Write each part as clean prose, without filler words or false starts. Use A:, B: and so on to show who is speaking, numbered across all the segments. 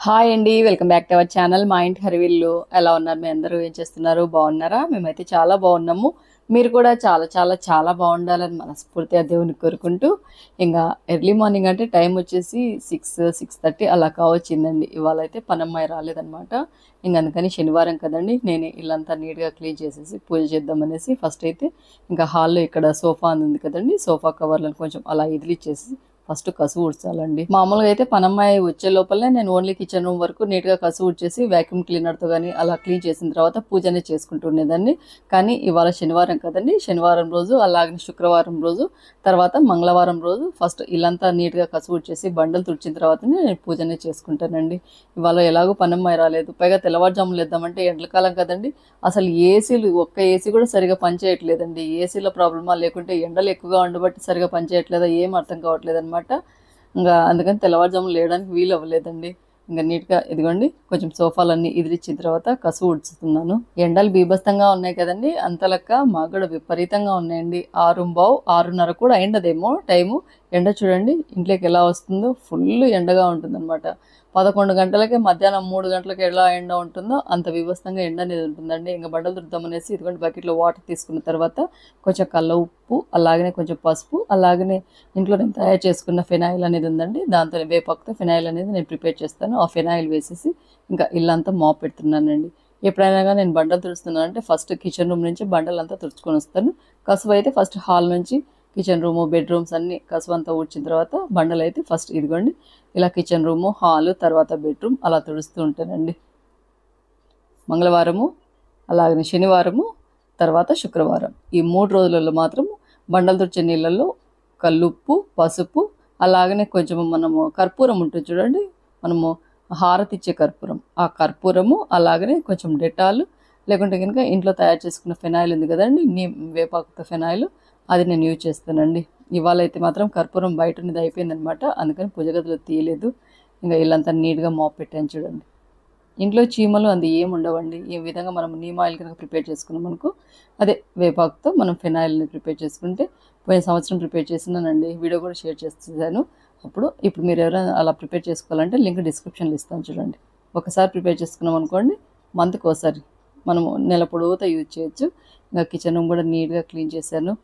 A: Hi అండి. Welcome back to our channel మా ఇంటి హరివిల్లు. ఎలా ఉన్నారు మీ అందరూ? ఏం చేస్తున్నారు? బాగున్నారా? మేమైతే చాలా బాగున్నాము. మీరు కూడా చాలా చాలా చాలా బాగుండాలని మనస్ఫూర్తిగా దేవుని కోరుకుంటూ ఇంకా ఎర్లీ మార్నింగ్ అంటే టైం వచ్చేసి 6:30 అలా కావచ్చిందండి. ఇవాళ అయితే పనమ్మాయి రాలేదనమాట. ఇంక అందుకని శనివారం కదండి, నేనే ఇల్లంతా నీట్గా క్లీన్ చేసేసి పూజ చేద్దామనేసి ఫస్ట్ అయితే ఇంకా హాల్లో ఇక్కడ సోఫా ఉంది కదండి, సోఫా కవర్లను కొంచెం అలా ఇదిలిచ్చేసి ఫస్ట్ కసు ఊడ్చాలండి. మామూలుగా అయితే పనమ్మాయి వచ్చే లోపలనే నేను ఓన్లీ కిచెన్ రూమ్ వరకు నీట్గా కసు ఊడ్చేసి వ్యాక్యూమ్ క్లీనర్తో కానీ అలా క్లీన్ చేసిన తర్వాత పూజనే చేసుకుంటుండేదాన్ని. కానీ ఇవాళ శనివారం కదండి, శనివారం రోజు అలాగే శుక్రవారం రోజు తర్వాత మంగళవారం రోజు ఫస్ట్ ఇల్లంతా నీట్గా కసు ఊడ్చేసి బండలు తుడిచిన తర్వాతనే నేను పూజనే చేసుకుంటానండి. ఇవాళ ఎలాగో పనమ్మాయి రాలేదు, పైగా తెల్లవారుజాములు లేద్దామంటే ఎండలకాలం కదండి, అసలు ఏసీలు ఒక్క ఏసీ కూడా సరిగా పనిచేయట్లేదండి. ఏసీల ప్రాబ్లమా లేకుంటే ఎండలు ఎక్కువగా ఉండబట్టి సరిగా పనిచేయట్లేదా ఏం అర్థం కావట్లేదు అనమాట. ఇంకా అందుకని తెల్లవారుజాములు లేయడానికి వీలు అవ్వలేదండి. ఇంకా నీట్గా ఇదిగోండి కొంచెం సోఫాలన్నీ ఇదిలిచ్చిన తర్వాత కసు ఊడ్చుతున్నాను. ఎండలు బీభత్సంగా ఉన్నాయి కదండి, అంతలక్క మాకు కూడా విపరీతంగా ఉన్నాయండి. 6:15 6:30 కూడా అయిండదేమో టైము. ఎండ చూడండి ఇంట్లోకి ఎలా వస్తుందో, ఫుల్ ఎండగా ఉంటుందన్నమాట. 11 గంటలకే మధ్యాహ్నం 3 గంటలకు ఎలా ఎండ ఉంటుందో అంత విభత్సంగా ఎండ అనేది ఉంటుందండి. ఇంకా బండలు దుద్దామనేసి ఇదిగోండి బకెట్లో వాటర్ తీసుకున్న తర్వాత కొంచెం కల్ల ఉప్పు, అలాగనే కొంచెం పసుపు, అలాగనే ఇంట్లో నేను తయారు చేసుకున్న ఫెనాయిల్ అనేది ఉందండి, దాంతో వేపాకుతో ఫెనాయిల్ అనేది నేను ప్రిపేర్ చేస్తాను. ఆ ఫెనాయిల్ వేసేసి ఇంకా ఇల్లంతా మాప్ పెడుతున్నానండి. ఎప్పుడైనా కానీ నేను బండలు తుడుస్తున్నాను అంటే ఫస్ట్ కిచెన్ రూమ్ నుంచి బండలంతా తుడుచుకొని వస్తాను. కసువు అయితే ఫస్ట్ హాల్ నుంచి కిచెన్ రూము బెడ్రూమ్స్ అన్నీ కసువు అంతా ఊడ్చిన తర్వాత బండలు అయితే ఫస్ట్ ఇదిగోండి ఇలా కిచెన్ రూము హాలు తర్వాత బెడ్రూమ్ అలా తుడుస్తూ ఉంటానండి. మంగళవారము అలాగనే శనివారము తర్వాత శుక్రవారం ఈ 3 రోజులలో మాత్రం బండలు తుడిచే నీళ్ళల్లో కల్లుప్పు, పసుపు, అలాగనే కొంచెం మనము కర్పూరం ఉంటుంది చూడండి, మనము హారతి ఇచ్చే కర్పూరం, ఆ కర్పూరము అలాగనే కొంచెం డెటాలు, లేకుంటే కనుక ఇంట్లో తయారు చేసుకున్న ఫెనాయిల్ ఉంది కదండి, వేపాకుతో ఫెనాయిల్, అది నేను యూజ్ చేస్తానండి. ఇవాళ అయితే మాత్రం కర్పూరం బయట ఉన్నది అయిపోయిందనమాట, అందుకని పూజ గదిలో తీయలేదు. ఇంకా ఇల్లంతా నీట్గా మాప్ పెట్టాను చూడండి. ఇంట్లో చీమలు అది ఏమి ఉండవండి. ఈ విధంగా మనం నీమ్ ఆయిల్ కనుక ప్రిపేర్ చేసుకున్నాం అనుకో, అదే వేపాకుతో మనం ఫెనాయిల్ని ప్రిపేర్ చేసుకుంటే, పోయిన సంవత్సరం ప్రిపేర్ చేసినానండి, వీడియో కూడా షేర్ చేస్తాను. ఇప్పుడు మీరు ఎవరైనా అలా ప్రిపేర్ చేసుకోవాలంటే లింక్ డిస్క్రిప్షన్లో ఇస్తాను చూడండి. ఒకసారి ప్రిపేర్ చేసుకున్నాం అనుకోండి, మంత్కి ఒకసారి మనము నెల పొడవుతా యూజ్ చేయొచ్చు. ఇంకా కిచెన్ రూమ్ కూడా నీట్గా క్లీన్ చేశాను.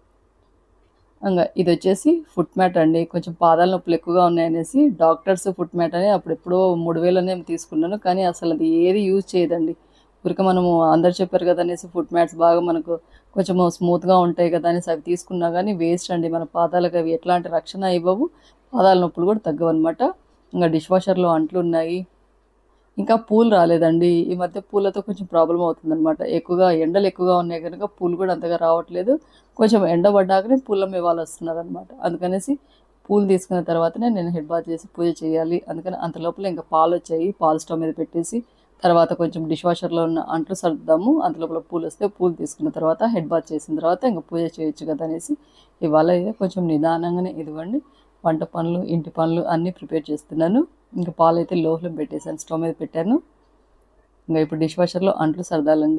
A: ఇంకా ఇది వచ్చేసి ఫుట్ మ్యాట్ అండి. కొంచెం పాదాల నొప్పులు ఎక్కువగా ఉన్నాయనేసి డాక్టర్స్ ఫుట్ మ్యాట్ అని అప్పుడు ఎప్పుడో 3,000 తీసుకున్నాను, కానీ అసలు అది ఏది యూజ్ చేయదండి. ఊరికే మనము అందరు చెప్పారు కదా అనేసి ఫుట్ మ్యాట్స్ బాగా మనకు కొంచెం స్మూత్గా ఉంటాయి కదా అనేసి అవి తీసుకున్నా కానీ వేస్ట్ అండి. మన పాదాలకు అవి ఎట్లాంటి రక్షణ ఇవ్వవు, పాదాల నొప్పులు కూడా తగ్గవన్నమాట. ఇంకా డిష్ వాషర్లో అంట్లు ఉన్నాయి. ఇంకా పూలు రాలేదండి. ఈ మధ్య పూలతో కొంచెం ప్రాబ్లం అవుతుందన్నమాట. ఎండలు ఎక్కువగా ఉన్నాయి కనుక పూలు కూడా అంతగా రావట్లేదు. కొంచెం ఎండ పడ్డాకనే పూల మేవాలు వస్తున్నారనమాట. అందుకనేసి పూలు తీసుకున్న తర్వాతనే నేను హెడ్ బాత్ చేసి పూజ చేయాలి. అందుకని అంత లోపల ఇంకా పాలు వచ్చాయి, పాలు స్టవ్ మీద పెట్టేసి తర్వాత కొంచెం డిష్ వాషర్లో ఉన్న అంట్లు సర్దుదాము, అంత లోపల పూలు వస్తే పూలు తీసుకున్న తర్వాత హెడ్ బాత్ చేసిన తర్వాత ఇంకా పూజ చేయొచ్చు కదా అనేసి ఇవాళ కొంచెం నిదానంగానే ఇదిగోండి వంట పనులు ఇంటి పనులు అన్నీ ప్రిపేర్ చేస్తున్నాను. ఇంకా పాలు అయితే లో ఫ్లేమ్ పెట్టేసాను, స్టవ్ మీద పెట్టాను. ఇంకా ఇప్పుడు డిష్ వాషర్లో అంట్లు సర్దాలండి.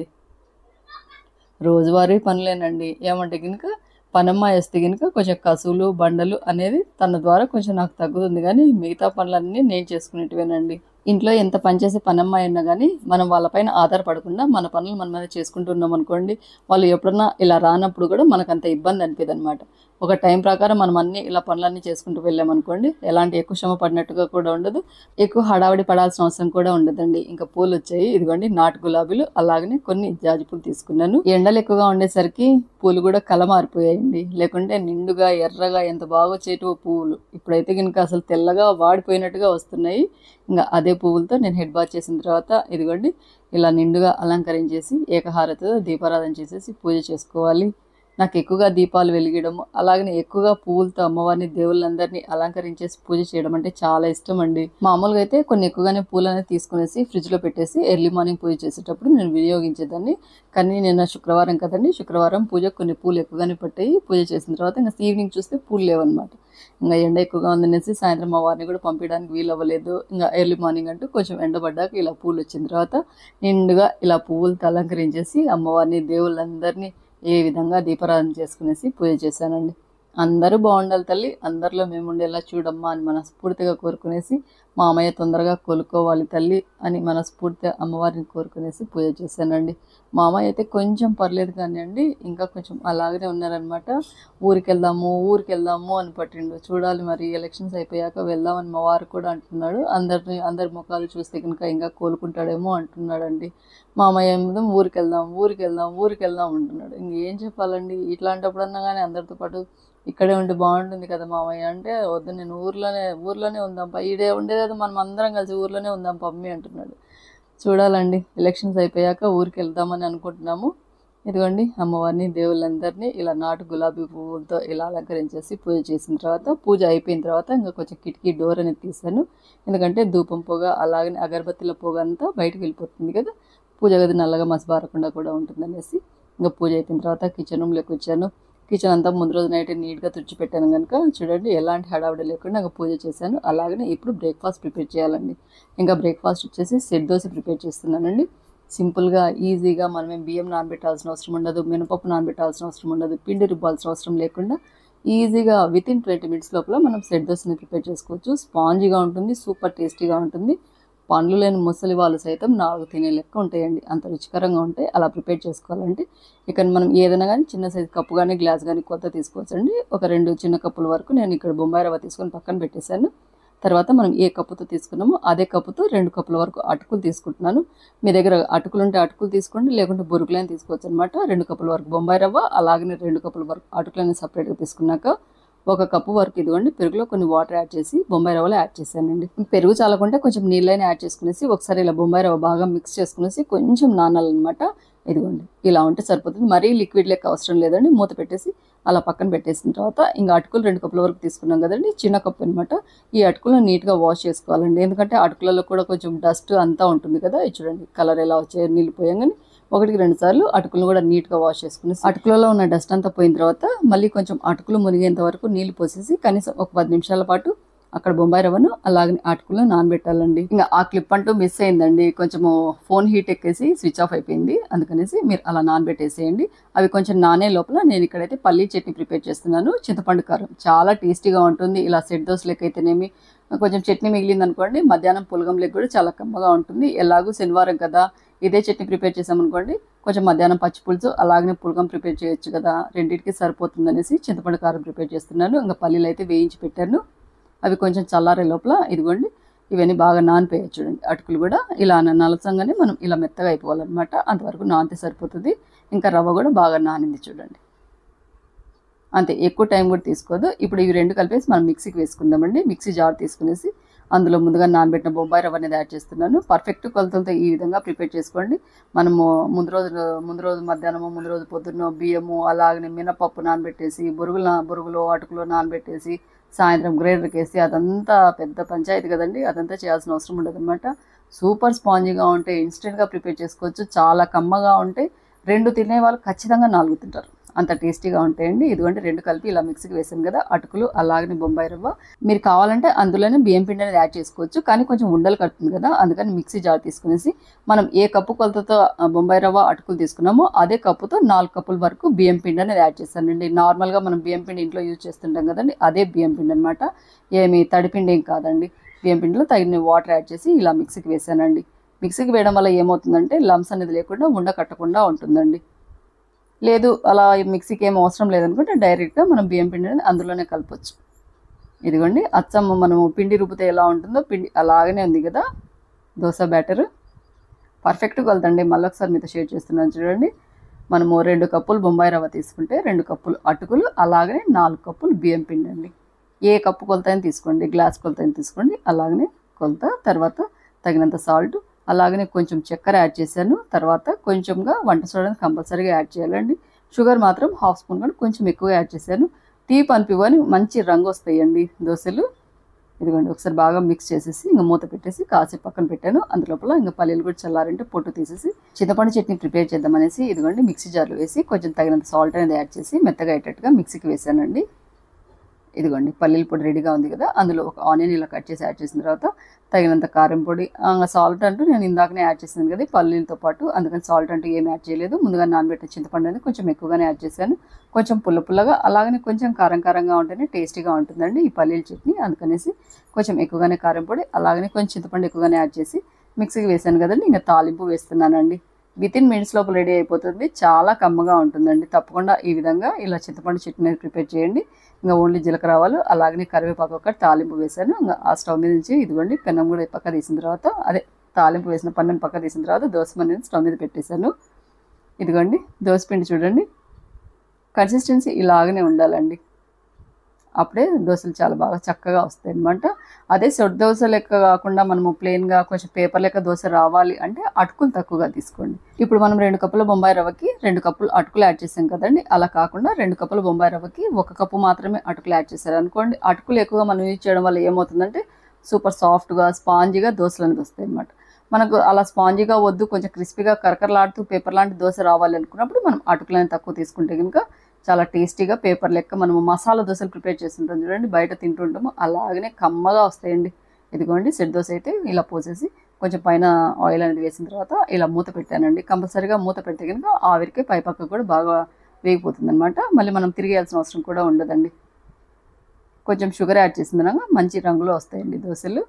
A: రోజువారీ పనులేనండి. ఏమంటే కనుక పనమ్మాయి వస్తే కనుక కొంచెం కసువులు బండలు అనేది తన ద్వారా కొంచెం నాకు తగ్గుతుంది, కానీ మిగతా పనులన్నీ నేను చేసుకునేటివేనండి. ఇంట్లో ఎంత పనిచేసే పనమ్మాయి అయినా కానీ మనం వాళ్ళపైన ఆధారపడకుండా మన పనులు మనమే చేసుకుంటున్నాం అనుకోండి, వాళ్ళు ఎప్పుడన్నా ఇలా రానప్పుడు కూడా మనకు అంత ఇబ్బంది అనిపిదు అనమాట. ఒక టైం ప్రకారం మనం అన్నీ ఇలా పనులన్నీ చేసుకుంటూ వెళ్ళామనుకోండి, ఎలాంటి ఎక్కువ శ్రమ పడినట్టుగా కూడా ఉండదు, ఎక్కువ హడావిడి పడాల్సిన అవసరం కూడా ఉండదండి. ఇంకా పూలు వచ్చాయి, ఇదిగోండి నాటు గులాబీలు, అలాగనే కొన్ని జాజి పూలు తీసుకున్నాను. ఎండలు ఎక్కువగా ఉండేసరికి పూలు కూడా కల మారిపోయాయండి, లేకుంటే నిండుగా ఎర్రగా ఎంత బాగా వచ్చేటివో పువ్వులు. ఇప్పుడైతే కనుక అసలు తెల్లగా వాడిపోయినట్టుగా వస్తున్నాయి. ఇంకా అదే పువ్వులతో నేను హెడ్ బాత్ చేసిన తర్వాత ఇదిగోండి ఇలా నిండుగా అలంకరించేసి ఏకహారతితో దీపారాధన చేసేసి పూజ చేసుకోవాలి. నాకు ఎక్కువగా దీపాలు వెలిగడము, అలాగనే ఎక్కువగా పువ్వులతో అమ్మవారిని దేవుళ్ళందరినీ అలంకరించేసి పూజ చేయడం అంటే చాలా ఇష్టం అండి. మామూలుగా అయితే కొన్ని ఎక్కువగానే పూలు అనేది తీసుకునేసి ఫ్రిడ్జ్లో పెట్టేసి ఎర్లీ మార్నింగ్ పూజ చేసేటప్పుడు నేను వినియోగించేదాన్ని. కానీ నిన్న శుక్రవారం కదండి, శుక్రవారం పూజకు కొన్ని పూలు ఎక్కువగానే పట్టాయి. పూజ చేసిన తర్వాత ఇంకా ఈవినింగ్ చూస్తే పూలు లేవన్నమాట. ఇంకా ఎండ ఎక్కువగా ఉందనేసి సాయంత్రం మా వారిని కూడా పంపించడానికి వీలు అవ్వలేదు. ఇంకా ఎర్లీ మార్నింగ్ అంటూ కొంచెం ఎండబడ్డాక ఇలా పూలు వచ్చిన తర్వాత నిండుగా ఇలా పువ్వులతో అలంకరించేసి అమ్మవారిని దేవుళ్ళందరినీ ఏ విధంగా దీపారాధన చేసుకునేసి పూజ చేశానండి. అందరూ బాగుండాలి తల్లి, అందరిలో మేము ఉండేలా చూడమ్మా అని మనస్ఫూర్తిగా కోరుకునేసి మామయ్య తొందరగా కోలుకోవాలి తల్లి అని మనస్ఫూర్తిగా అమ్మవారిని కోరుకునేసి పూజ చేశానండి. మామయ్య అయితే కొంచెం పర్లేదు కానివ్వండి, ఇంకా కొంచెం అలాగనే ఉన్నారనమాట. ఊరికెళ్దాము అని పట్టిండు. చూడాలి మరి ఎలక్షన్స్ అయిపోయాక వెళ్దామని మా వారు కూడా అంటున్నాడు. అందరి ముఖాలు చూస్తే కనుక ఇంకా కోలుకుంటాడేమో అంటున్నాడండి. మామయ్య ఏమో ఊరికెళ్దాం అంటున్నాడు. ఇంకేం చెప్పాలండి, ఇట్లాంటప్పుడన్నా కానీ అందరితో పాటు ఇక్కడే ఉండి బాగుంటుంది కదా మామయ్య అంటే, వద్దు నేను ఊర్లోనే ఉందాంపా, ఈడే ఉండేది మనం అందరం కలిసి ఊర్లోనే ఉందాం పమ్మి అంటున్నాడు. చూడాలండి, ఎలక్షన్స్ అయిపోయాక ఊరికి వెళ్దామని అనుకుంటున్నాము. ఇదిగోండి అమ్మవారిని దేవుళ్ళందరినీ ఇలా నాటు గులాబీ పువ్వులతో ఇలా అలంకరించేసి పూజ చేసిన తర్వాత, పూజ అయిపోయిన తర్వాత ఇంకా కొంచెం కిటికీ డోర్ అనేది తీసాను. ఎందుకంటే ధూపం పొగ అలాగనే అగరబత్తిల పొగ అంతా బయటకు వెళ్ళిపోతుంది కదా, పూజ గది నల్లగా మసబారకుండా కూడా ఉంటుందనేసి ఇంకా పూజ అయిపోయిన తర్వాత కిచెన్ రూమ్లోకి వచ్చాను. కిచెన్ అంతా ముందు రోజు నైట్ నీట్గా తుడిచిపెట్టాను కనుక చూడండి ఎలాంటి హడావిడి లేకుండా ఇంకా పూజ చేశాను. అలాగనే ఇప్పుడు బ్రేక్ఫాస్ట్ ప్రిపేర్ చేయాలండి. ఇంకా బ్రేక్ఫాస్ట్ వచ్చేసి సెట్ దోశ ప్రిపేర్ చేస్తున్నానండి. సింపుల్గా ఈజీగా మనమేం బియ్యం నానబెట్టాల్సిన అవసరం ఉండదు, మినపప్పు నానబెట్టాల్సిన అవసరం ఉండదు, పిండి రుబ్బాల్సిన అవసరం లేకుండా ఈజీగా వితిన్ 20 minutes లోపల మనం సెట్ దోశని ప్రిపేర్ చేసుకోవచ్చు. స్పాంజీగా ఉంటుంది, సూపర్ టేస్టీగా ఉంటుంది. పండ్లు లేని ముసలి వాళ్ళు సైతం 4 తినే లెక్క ఉంటాయండి, అంత రుచికరంగా ఉంటాయి. అలా ప్రిపేర్ చేసుకోవాలంటే ఇక్కడ మనం ఏదైనా కానీ చిన్న సైజు కప్పు కానీ గ్లాస్ కానీ కొత్త తీసుకోవచ్చండి. ఒక 2 చిన్న కప్పుల వరకు నేను ఇక్కడ బొంబాయి రవ్వ తీసుకొని పక్కన పెట్టేశాను. తర్వాత మనం ఏ కప్పుతో తీసుకున్నామో అదే కప్పుతో 2 కప్పుల వరకు అటుకులు తీసుకుంటున్నాను. మీ దగ్గర అటుకులు ఉంటే అటుకులు తీసుకోండి, లేకుంటే బొరుగులైన తీసుకోవచ్చు అనమాట. 2 కప్పుల వరకు బొంబాయి రవ్వ, అలాగనే 2 కప్పుల వరకు అటుకులని సపరేట్గా తీసుకున్నాక 1 కప్పు వరకు ఇదిగోండి పెరుగులో కొన్ని వాటర్ యాడ్ చేసి బొంబాయి రవ్వలో యాడ్ చేశానండి. పెరుగు చాలకుంటే కొంచెం నీళ్ళైనా యాడ్ చేసుకునేసి ఒకసారి ఇలా బొంబాయి రవ్వ బాగా మిక్స్ చేసుకునేసి కొంచెం నానాలన్నమాట. ఇదిగోండి ఇలా ఉంటే సరిపోతుంది, మరీ లిక్విడ్ లెక్క అవసరం లేదండి. మూత పెట్టేసి అలా పక్కన పెట్టేసిన తర్వాత ఇంకా అటుకులు 2 కప్పుల వరకు తీసుకున్నాం కదండి, చిన్న కప్పు అనమాట. ఈ అటుకులను నీట్గా వాష్ చేసుకోవాలండి, ఎందుకంటే అటుకులలో కూడా కొంచెం డస్ట్ అంతా ఉంటుంది కదా. ఇది చూడండి కలర్ ఎలా వచ్చాయో నీళ్ళు పోయంగానే 1-2 సార్లు అటుకులను కూడా నీట్గా వాష్ చేసుకుని అటుకులలో ఉన్న డస్ట్ అంతా పోయిన తర్వాత మళ్ళీ కొంచెం అటుకులు మునిగేంత వరకు నీళ్ళు పోసేసి కనీసం ఒక 10 నిమిషాల పాటు అక్కడ బొంబాయి రవ్వను అలాగే అటుకులను నానబెట్టాలండి. ఇంకా ఆ క్లిప్ అంటూ మిస్ అయిందండి, కొంచెము ఫోన్ హీట్ ఎక్కేసి స్విచ్ ఆఫ్ అయిపోయింది. అందుకనేసి మీరు అలా నానబెట్టేసేయండి. అవి కొంచెం నానే లోపల నేను ఇక్కడైతే పల్లీ చట్నీ ప్రిపేర్ చేస్తున్నాను. చింతపండు కారం చాలా టేస్టీగా ఉంటుంది. ఇలా సెట్ దోశలకి అయితేనేమి, కొంచెం చట్నీ మిగిలింది అనుకోండి మధ్యాహ్నం పులగంలోకి కూడా చాలా కమ్మగా ఉంటుంది. ఎలాగూ శనివారం కదా, ఇదే చట్నీ ప్రిపేర్ చేసామనుకోండి కొంచెం మధ్యాహ్నం పచ్చి పులుసు అలాగనే పులగం ప్రిపేర్ చేయొచ్చు కదా, రెండింటికి సరిపోతుంది అనేసి చింతపండు కారం ప్రిపేర్ చేస్తున్నాను. ఇంకా పల్లీలు అయితే వేయించి పెట్టాను. అవి కొంచెం చల్లారే లోపల ఇదిగోండి ఇవన్నీ బాగా నానిపోయాయి చూడండి. అటుకులు కూడా ఇలా నలసంగానే మనం ఇలా మెత్తగా అయిపోవాలన్నమాట, అంతవరకు నానితే సరిపోతుంది. ఇంకా రవ్వ కూడా బాగా నానింది చూడండి, అంతే, ఎక్కువ టైం కూడా తీసుకోదు. ఇప్పుడు ఇవి 2 కలిపేసి మనం మిక్సీకి వేసుకుందామండి. మిక్సీ జార్ తీసుకునేసి అందులో ముందుగా నానబెట్టిన బొంబాయి రవ్వ అనేది యాడ్ చేస్తున్నాను. పర్ఫెక్ట్ కొలతలతో ఈ విధంగా ప్రిపేర్ చేసుకోండి. మనము ముందు రోజు మధ్యాహ్నము, ముందు రోజు పొద్దున్న బియ్యము అలాగనే మినపప్పు నానబెట్టేసి బొరుగులు అటుకులు నానబెట్టేసి సాయంత్రం గ్రైండర్కి వేసి అదంతా పెద్ద పంచాయతీ కదండి, అదంతా చేయాల్సిన అవసరం ఉండదు అనమాట. సూపర్ స్పాంజీగా ఉంటే ఇన్స్టెంట్గా ప్రిపేర్ చేసుకోవచ్చు. చాలా కమ్మగా ఉంటే 2 తినే వాళ్ళు ఖచ్చితంగా 4 తింటారు, అంత టేస్టీగా ఉంటాయండి. ఇదిగోండి 2 కలిపి ఇలా మిక్సీకి వేసాను కదా, అటుకులు అలాగనే బొంబాయి రవ్వ. మీరు కావాలంటే అందులోనే బియ్యం పిండి అనేది యాడ్ చేసుకోవచ్చు, కానీ కొంచెం ఉండలు కడుతుంది కదా, అందుకని మిక్సీ జార్ తీసుకునేసి మనం ఏ కప్పు కొలతతో బొంబాయి రవ్వ అటుకులు తీసుకున్నామో అదే కప్పుతో 4 కప్పుల వరకు బియ్యం పిండి అనేది యాడ్ చేశానండి. నార్మల్గా మనం బియ్యం పిండి ఇంట్లో యూజ్ చేస్తుంటాం కదండి, అదే బియ్యం పిండి అనమాట, ఏమి తడిపిండి ఏం కాదండి. బియ్యం పిండిలో తగిన వాటర్ యాడ్ చేసి ఇలా మిక్సీకి వేసానండి. మిక్సీకి వేయడం వల్ల ఏమవుతుందంటే లంప్స్ అనేది లేకుండా ఉండ కట్టకుండా ఉంటుందండి. లేదు అలా మిక్సీకి ఏం అవసరం లేదనుకుంటే డైరెక్ట్గా మనం బియ్యం పిండి అనేది అందులోనే కలపచ్చు. ఇదిగోండి అచ్చం మనము పిండి రుబ్బితే ఎలా ఉంటుందో పిండి అలాగనే ఉంది కదా దోశ బ్యాటర్, పర్ఫెక్ట్ కొలతండి. మళ్ళీ ఒకసారి మీతో షేర్ చేస్తున్నాను చూడండి. మనము 2 కప్పులు బొంబాయి రవ్వ తీసుకుంటే 2 కప్పులు అటుకులు అలాగనే 4 కప్పులు బియ్యం పిండి అండి. ఏ కప్పు కొలత అయినా తీసుకోండి, గ్లాస్ కొలత అయినా తీసుకోండి, అలాగనే కొలత. తర్వాత తగినంత సాల్ట్, అలాగనే కొంచెం చక్కెర యాడ్ చేశాను. తర్వాత కొంచెంగా వంట సోడాని కంపల్సరీగా యాడ్ చేయాలండి. షుగర్ మాత్రం 1/2 స్పూన్ కానీ కొంచెం ఎక్కువ యాడ్ చేశాను. తీపి అనిపివని మంచి రంగు వస్తాయండి దోశలు. ఇదిగోండి ఒకసారి బాగా మిక్స్ చేసేసి ఇంకా మూత పెట్టేసి కాసేపు పక్కన పెట్టాను. అందులోపల ఇంకా పల్లీలు కూడా చల్లారంటే పొట్టు తీసేసి చింతపండు చట్నీ ప్రిపేర్ చేద్దామనేసి ఇదిగోండి మిక్సీ జార్లో వేసి కొంచెం తగినంత సాల్ట్ అనేది యాడ్ చేసి మెత్తగా అయ్యేటట్టుగా మిక్సీకి వేసానండి. ఇదిగోండి పల్లీల పొడి రెడీగా ఉంది కదా, అందులో ఒక ఆనియన్ ఇలా కట్ చేసి యాడ్ చేసిన తర్వాత తగినంత కారం పొడి, సాల్ట్ అంటూ నేను ఇందాకనే యాడ్ చేశాను కదా పల్లీలతో పాటు, అందుకని సాల్ట్ అంటూ ఏం యాడ్ చేయలేదు. ముందుగా నానబెట్టిన చింతపండు అనేది కొంచెం ఎక్కువగానే యాడ్ చేశాను, కొంచెం పుల్లగా అలాగనే కొంచెం కారంగా ఉంటేనే టేస్టీగా ఉంటుందండి ఈ పల్లీల చట్నీ. అందుకనేసి కొంచెం ఎక్కువగానే కారం పొడి అలాగనే కొంచెం చింతపండు ఎక్కువగానే యాడ్ చేసి మిక్సీకి వేసాను కదండి. ఇంకా తాలింపు వేస్తున్నానండి. వితిన్ మినిట్స్ లోపల రెడీ అయిపోతుంది, చాలా కమ్మగా ఉంటుందండి. తప్పకుండా ఈ విధంగా ఇలా చింతపండు చట్నీ ప్రిపేర్ చేయండి. ఇంకా ఓన్లీ జీలకర్ర ఆవాలు అలాగనే కరివేపాకు ఒకటి తాలింపు వేసాను. ఇంకా ఆ స్టవ్ మీద నుంచి ఇదిగోండి పెనం కూడా పక్క తీసిన తర్వాత, అదే తాలింపు వేసిన పన్నెండు పక్క తీసిన తర్వాత దోస అనేది స్టవ్ మీద పెట్టేశాను. ఇదిగోండి దోస పిండి చూడండి, కన్సిస్టెన్సీ ఇలాగనే ఉండాలండి, అప్పుడే దోశలు చాలా బాగా చక్కగా వస్తాయి అనమాట. అదే సొట్ దోశ లెక్క కాకుండా మనము ప్లెయిన్గా కొంచెం పేపర్ లెక్క దోశ రావాలి అంటే అటుకులు తక్కువగా తీసుకోండి. ఇప్పుడు మనం 2 కప్పుల బొంబాయి రవ్వకి 2 కప్పులు అటుకులు యాడ్ చేసాం కదండి, అలా కాకుండా 2 కప్పుల బొంబాయి రవ్వకి 1 కప్పు మాత్రమే అటుకులు యాడ్ చేశారు అనుకోండి. అటుకులు ఎక్కువగా మనం యూజ్ చేయడం వల్ల ఏమవుతుందంటే సూపర్ సాఫ్ట్గా స్పాంజీగా దోశలు అనేది వస్తాయి అనమాట. మనకు అలా స్పాంజీగా వద్దు, కొంచెం క్రిస్పీగా కరకరలాడుతూ పేపర్ లాంటి దోశ రావాలి అనుకున్నప్పుడు మనం అటుకులని తక్కువ తీసుకుంటే కనుక చాలా టేస్టీగా పేపర్ లెక్క మనము మసాలా దోశలు ప్రిపేర్ చేస్తుంటాం చూడండి, బయట తింటుంటాము, అలాగనే కమ్మగా వస్తాయండి. ఇదిగోండి సెట్ దోశ అయితే ఇలా పోసేసి కొంచెం పైన ఆయిల్ అనేది వేసిన తర్వాత ఇలా మూత పెట్టానండి. కంపల్సరీగా మూత పెడితే కనుక ఆవిరికే పైపక్క కూడా బాగా వేగిపోతుంది అనమాట. మళ్ళీ మనం తిరిగేయాల్సిన అవసరం కూడా ఉండదండి. కొంచెం షుగర్ యాడ్ చేసిన మంచి రంగులో వస్తాయండి దోశలు.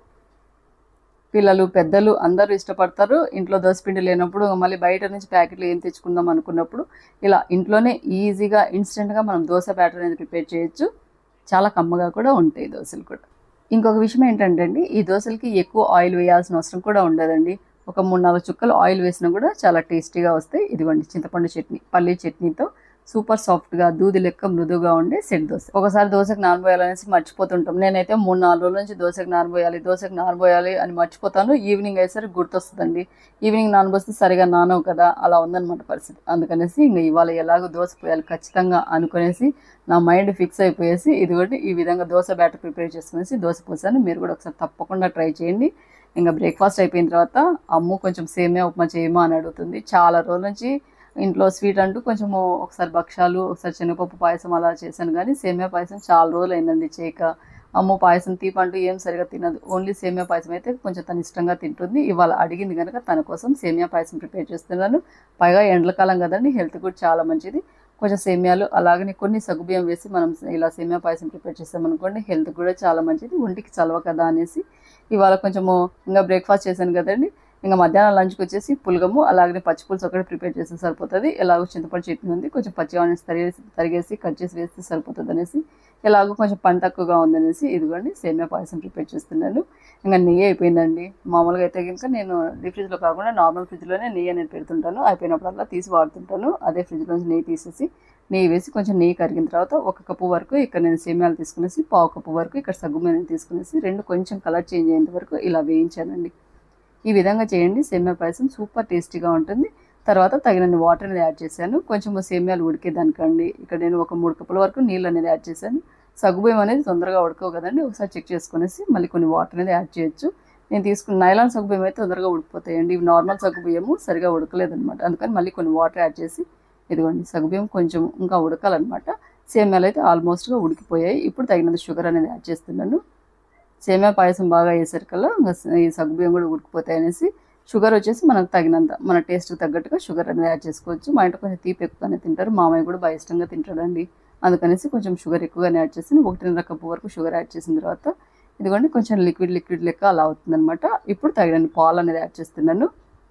A: పిల్లలు పెద్దలు అందరూ ఇష్టపడతారు. ఇంట్లో దోసపిండి లేనప్పుడు మళ్ళీ బయట నుంచి ప్యాకెట్లు ఏం తెచ్చుకుందాం అనుకున్నప్పుడు ఇలా ఇంట్లోనే ఈజీగా ఇన్స్టెంట్గా మనం దోశ బ్యాటర్ అనేది ప్రిపేర్ చేయొచ్చు. చాలా కమ్మగా కూడా ఉంటాయి దోశలు కూడా. ఇంకొక విషయం ఏంటంటే అండి, ఈ దోశలకి ఎక్కువ ఆయిల్ వేయాల్సిన అవసరం కూడా ఉండదండి. ఒక 3-4 చుక్కలు ఆయిల్ వేసినా కూడా చాలా టేస్టీగా వస్తాయి. ఇదిగోండి చింతపండు చట్నీ, పల్లీ చట్నీతో సూపర్ సాఫ్ట్గా దూది లెక్క మృదువుగా ఉండే సెట్ దోశ. ఒకసారి దోశకు నానబోయాలనేసి మర్చిపోతుంటాం. నేనైతే 3-4 రోజుల నుంచి దోశకు నానబోయాలి అని మర్చిపోతాను. ఈవినింగ్ అయ్యేసరికి గుర్తొస్తుందండి. ఈవినింగ్ నానబోస్తే సరిగా నానవు కదా, అలా ఉందన్నమాట పరిస్థితి. అందుకనేసి ఇంకా ఇవాళ ఎలాగో దోశ పోయాలి ఖచ్చితంగా అనుకునేసి నా మైండ్ ఫిక్స్ అయిపోయేసి ఇదిగోండి ఈ విధంగా దోశ బ్యాటర్ ప్రిపేర్ చేసుకునేసి దోశ పోసాను. మీరు కూడా ఒకసారి తప్పకుండా ట్రై చేయండి. ఇంకా బ్రేక్ఫాస్ట్ అయిపోయిన తర్వాత అమ్ము కొంచెం సేమియా ఉప్మా చేయమా అని అడుగుతుంది. చాలా రోజుల నుంచి ఇంట్లో స్వీట్ అంటూ కొంచెం ఒకసారి భక్షాలు, ఒకసారి శనగపప్పు పాయసం అలా చేశాను, కానీ సేమియా పాయసం చాలా రోజులు అయిందండి చేయక. అమ్ము పాయసం తీపంటూ ఏం సరిగా తినదు, ఓన్లీ సేమియా పాయసం అయితే కొంచెం తను ఇష్టంగా తింటుంది. ఇవాళ అడిగింది కనుక తన కోసం సేమియా పాయసం ప్రిపేర్ చేస్తున్నాను. పైగా ఎండలకాలం కదండి, హెల్త్ కూడా చాలా మంచిది. కొంచెం సేమియాలు అలాగనే కొన్ని సగ్గుబియ్యం వేసి మనం ఇలా సేమియా పాయసం ప్రిపేర్ చేస్తామనుకోండి, హెల్త్ కూడా చాలా మంచిది, ఒంటికి చలవ కదా అనేసి ఇవాళ కొంచెము ఇంకా బ్రేక్ఫాస్ట్ చేశాను కదండి. ఇంకా మధ్యాహ్నం లంచ్కి వచ్చేసి పులగము అలాగే పచ్చిపులుసు ఒకటి ప్రిపేర్ చేస్తే సరిపోతుంది. ఎలాగో చింతపండు చట్నీ ఉంది, కొంచెం పచ్చి ఆనియన్స్ తరిగేసి కట్ చేసి వేస్తే సరిపోతుంది అనేసి, ఎలాగో కొంచెం పని తక్కువగా ఉందనేసి ఇదిగోండి సేమియా పాయసం ప్రిపేర్ చేస్తున్నాను. ఇంకా నెయ్యి అయిపోయిందండి. మామూలుగా అయితే కనుక నేను డీప్ ఫ్రిడ్జ్లో కాకుండా నార్మల్ ఫ్రిడ్జ్లోనే నెయ్యి అనేది పెడుతుంటాను. అయిపోయినప్పుడల్లా తీసి వాడుతుంటాను. అదే ఫ్రిడ్జ్లోంచి నెయ్యి తీసేసి నెయ్యి వేసి కొంచెం నెయ్యి కరిగిన తర్వాత 1 కప్పు వరకు ఇక్కడ నేను సేమియాలు తీసుకునేసి 1/2 కప్పు వరకు ఇక్కడ సగ్గుబియ్యం తీసుకునేసి రెండు కొంచెం కలర్ చేంజ్ అయ్యేంత వరకు ఇలా వేయించానండి. ఈ విధంగా చేయండి, సేమియా పాయసం సూపర్ టేస్టీగా ఉంటుంది. తర్వాత తగినన్ని వాటర్ అనేది యాడ్ చేశాను. కొంచెం సేమియాలు ఉడికేదానికండి ఇక్కడ నేను ఒక 3 కప్పుల వరకు నీళ్ళు అనేది యాడ్ చేశాను. సగ్గుబియ్యం అనేది తొందరగా ఉడకవు కదండి, ఒకసారి చెక్ చేసుకునేసి మళ్ళీ కొన్ని వాటర్ అనేది యాడ్ చేయొచ్చు. నేను తీసుకున్న నైలాన్ సగ్గుబియ్యం అయితే తొందరగా ఉడికిపోతాయండి, ఇవి నార్మల్ సగ్గుబియ్యము సరిగా ఉడకలేదనమాట. అందుకని మళ్ళీ కొన్ని వాటర్ యాడ్ చేసి ఇదిగోండి సగ్గుబియ్యం కొంచెం ఇంకా ఉడకాలన్నమాట. సేమియాలు అయితే ఆల్మోస్ట్గా ఉడికిపోయాయి. ఇప్పుడు తగినంత షుగర్ అనేది యాడ్ చేస్తున్నాను. సేమియా పాయసం బాగా వేసరికల్లా ఈ సగ్గుబియ్యం కూడా ఉడికిపోతాయి అనేసి షుగర్ వచ్చేసి మనకు తగినంత మన టేస్ట్కి తగ్గట్టుగా షుగర్ అనేది యాడ్ చేసుకోవచ్చు. మా ఇంట్లో కొంచెం తీపి ఎక్కువగానే తింటారు, మామయ్య కూడా బాగా ఇష్టంగా తింటాడండి. అందుకనేసి కొంచెం షుగర్ ఎక్కువగానే యాడ్ చేసి 1.5 కప్పు వరకు షుగర్ యాడ్ చేసిన తర్వాత ఇదిగోండి కొంచెం లిక్విడ్ లెక్క అలా అవుతుందన్నమాట. ఇప్పుడు తగినన్ని పాలు అనేది యాడ్ చేస్తున్నాను.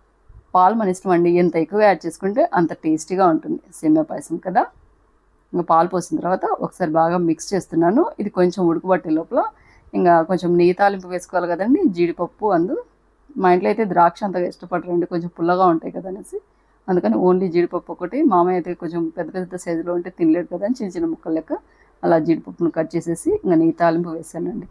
A: పాలు మన ఇష్టం అండి, ఎంత ఎక్కువ యాడ్ చేసుకుంటే అంత టేస్టీగా ఉంటుంది సేమియా పాయసం కదా. ఇంకా పాలు పోసిన తర్వాత ఒకసారి బాగా మిక్స్ చేస్తున్నాను. ఇది కొంచెం ఉడకబట్టే లోపల ఇంకా కొంచెం నెయ్యి తాలింపు వేసుకోవాలి కదండి, జీడిపప్పు మా ఇంట్లో అయితే ద్రాక్ష అంతగా ఇష్టపడరండి, కొంచెం పుల్లగా ఉంటాయి కదా అనేసి, అందుకని ఓన్లీ జీడిపప్పు ఒకటి. మామయ్య అయితే కొంచెం పెద్ద సైజులో ఉంటే తినలేదు కదా అని చిన్న ముక్కలు లెక్క అలా జీడిపప్పును కట్ చేసేసి ఇంకా నెయ్యి తాలింపు వేసానండి.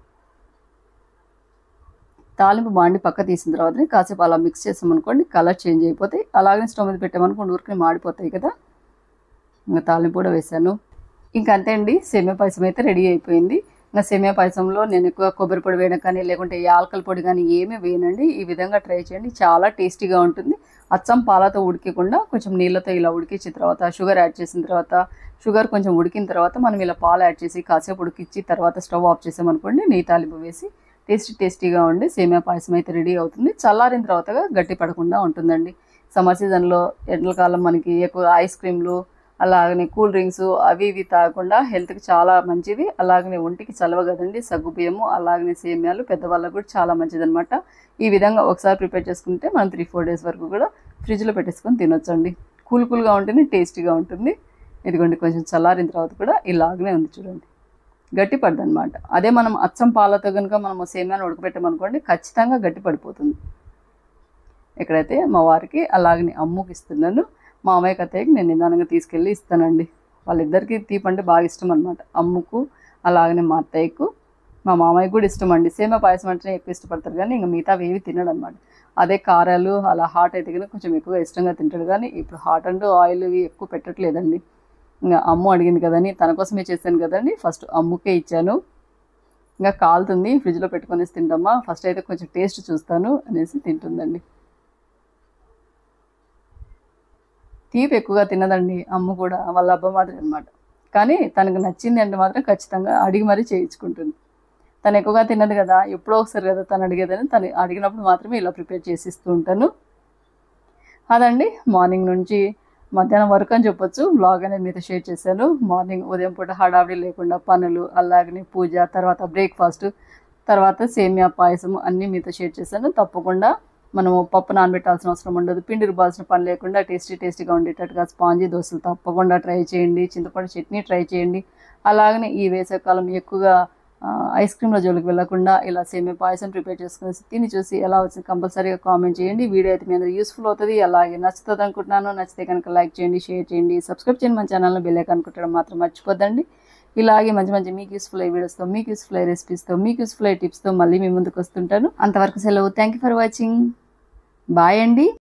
A: తాలింపు బాండి పక్క తీసిన తర్వాత కాసేపు అలా మిక్స్ చేసామనుకోండి కలర్ చేంజ్ అయిపోతాయి. అలాగే స్టవ్ మీద పెట్టామనుకోండి ఊరికి మాడిపోతాయి కదా. ఇంకా తాలింపు కూడా వేసాను. ఇంకా అంతే అండి, సేమియా పాయసం అయితే రెడీ అయిపోయింది. ఇంకా సేమియా పాయసంలో నేను ఎక్కువ కొబ్బరి పొడి వేయడం కానీ లేకుంటే యాలకల పొడి కానీ ఏమీ వేయనండి. ఈ విధంగా ట్రై చేయండి, చాలా టేస్టీగా ఉంటుంది. అచ్చం పాలతో ఉడికకుండా కొంచెం నీళ్ళతో ఇలా ఉడికించిన తర్వాత షుగర్ యాడ్ చేసిన తర్వాత, షుగర్ కొంచెం ఉడికిన తర్వాత మనం ఇలా పాలు యాడ్ చేసి కాసేపు ఉడికించి తర్వాత స్టవ్ ఆఫ్ చేసామనుకోండి, నెయ్యి తాలింపు వేసి టేస్టీగా ఉండి సేమియా పాయసం అయితే రెడీ అవుతుంది. చల్లారిన తర్వాత గట్టి పడకుండా ఉంటుందండి. సమ్మర్ సీజన్లో ఎండలకాలం మనకి ఎక్కువ ఐస్ క్రీమ్లు అలాగనే కూల్ డ్రింక్స్ అవి ఇవి తాగకుండా హెల్త్కి చాలా మంచిది. అలాగనే ఒంటికి చలవ కదండి సగ్గుబియ్యము, అలాగనే సేమియాలు పెద్దవాళ్ళకు కూడా చాలా మంచిది అనమాట. ఈ విధంగా ఒకసారి ప్రిపేర్ చేసుకుంటే మనం 3-4 డేస్ వరకు కూడా ఫ్రిడ్జ్లో పెట్టేసుకొని తినొచ్చండి. కూల్గా ఉంటేనే టేస్టీగా ఉంటుంది. ఇదిగోండి కొంచెం చల్లారిన తర్వాత కూడా ఇలాగనే ఉంది చూడండి, గట్టి పడదనమాట. అదే మనం అచ్చం పాలతో కనుక మనం సేమియాను ఉడకబెట్టామనుకోండి ఖచ్చితంగా గట్టి పడిపోతుంది. ఇక్కడైతే మా వారికి అలాగనే అమ్ముకి ఇస్తున్నాను. మా అమ్మాయికి అత్తయ్యకి నేను నిదానంగా తీసుకెళ్ళి ఇస్తానండి. వాళ్ళిద్దరికీ తీపి అంటే బాగా ఇష్టం అనమాట. అమ్ముకు అలాగనే మా అత్తయ్యకు, మా మామయ్యకి కూడా ఇష్టం అండి. సేమియా పాయసం అంటేనే ఎక్కువ ఇష్టపడతారు కానీ ఇంకా మిగతా ఏవి తినడు అనమాట. అదే కారాలు అలా హాట్ అయితే కనుక కొంచెం ఎక్కువగా ఇష్టంగా తింటాడు. కానీ ఇప్పుడు హాట్ అంటూ ఆయిల్ ఇవి ఎక్కువ పెట్టట్లేదండి. ఇంకా అమ్ము అడిగింది కదని తన కోసమే చేశాను కదండి, ఫస్ట్ అమ్ముకే ఇచ్చాను. ఇంకా కాలుతుంది, ఫ్రిడ్జ్లో పెట్టుకొనేసి తింటామా, ఫస్ట్ అయితే కొంచెం టేస్ట్ చూస్తాను అనేసి తింటుందండి. తీపి ఎక్కువగా తినదండి అమ్ము కూడా, వాళ్ళ అబ్బ మాదిరి అనమాట. కానీ తనకు నచ్చింది అంటే మాత్రం ఖచ్చితంగా అడిగి మరీ చేయించుకుంటుంది. తను ఎక్కువగా తిన్నది కదా, ఎప్పుడో ఒకసారి కదా తను అడిగేదని, తను అడిగినప్పుడు మాత్రమే ఇలా ప్రిపేర్ చేసి ఇస్తూ ఉంటాను. అదండి మార్నింగ్ నుంచి మధ్యాహ్నం వరకు అని చెప్పొచ్చు బ్లాగ్ అనేది మీతో షేర్ చేశాను. మార్నింగ్ ఉదయం పూట హడావిడి లేకుండా పనులు, అలాగనే పూజ, తర్వాత బ్రేక్ఫాస్ట్, తర్వాత సేమియా పాయసం అన్నీ మీతో షేర్ చేశాను. తప్పకుండా మనము పప్పు నానబెట్టాల్సిన అవసరం ఉండదు, పిండి రుబ్బాల్సిన పని లేకుండా టేస్టీగా ఉండేటట్టుగా స్పాంజీ దోశలు తప్పకుండా ట్రై చేయండి. చింతపండు చట్నీ ట్రై చేయండి. అలాగనే ఈ వేసవికాలం ఎక్కువగా ఐస్ క్రీమ్ల జోలికి వెళ్లకుండా ఇలా సేమియా పాయసం ప్రిపేర్ చేసుకుని తిని చూసి ఎలా వచ్చింది కంపల్సరీగా కామెంట్ చేయండి. వీడియో అయితే మీ అందరూ యూస్ఫుల్ అవుతుంది, అలాగే నచ్చుతుంది అనుకుంటున్నాను. నచ్చితే కనుక లైక్ చేయండి, షేర్ చేయండి, సబ్స్క్రైబ్ చేయండి. మన ఛానల్లో బెల్ ఐకాన్ కొట్టడం మాత్రం మర్చిపోద్దండి. ఇలాగే మంచి మీకు యూస్ఫుల్ అయ్యే వీడియోస్తో, మీకు యూస్ఫుల్ అయ్యే రెసిపీస్తో, మీకు యూస్ఫుల్ అయ్యే టిప్స్తో మళ్ళీ మీ ముందుకు వస్తుంటాను. అంతవరకు సెలవు. Thank you for watching. Bye అండి.